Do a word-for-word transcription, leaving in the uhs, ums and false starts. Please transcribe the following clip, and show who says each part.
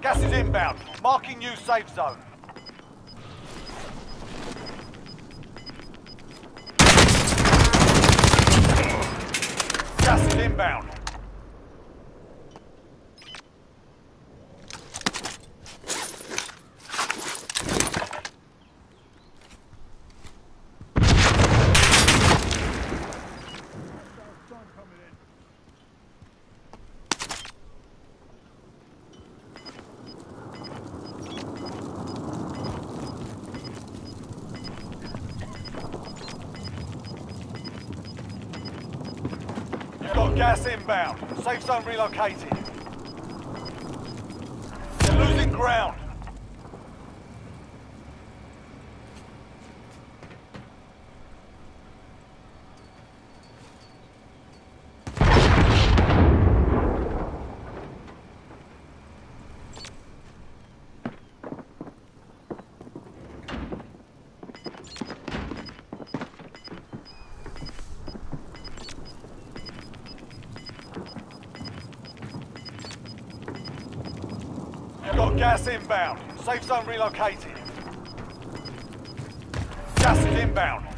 Speaker 1: Gas is inbound. Marking new safe zone. Gas is inbound. Got gas inbound. Safe zone relocated. You're losing ground. Got gas inbound. Safe zone relocated. Gas is inbound.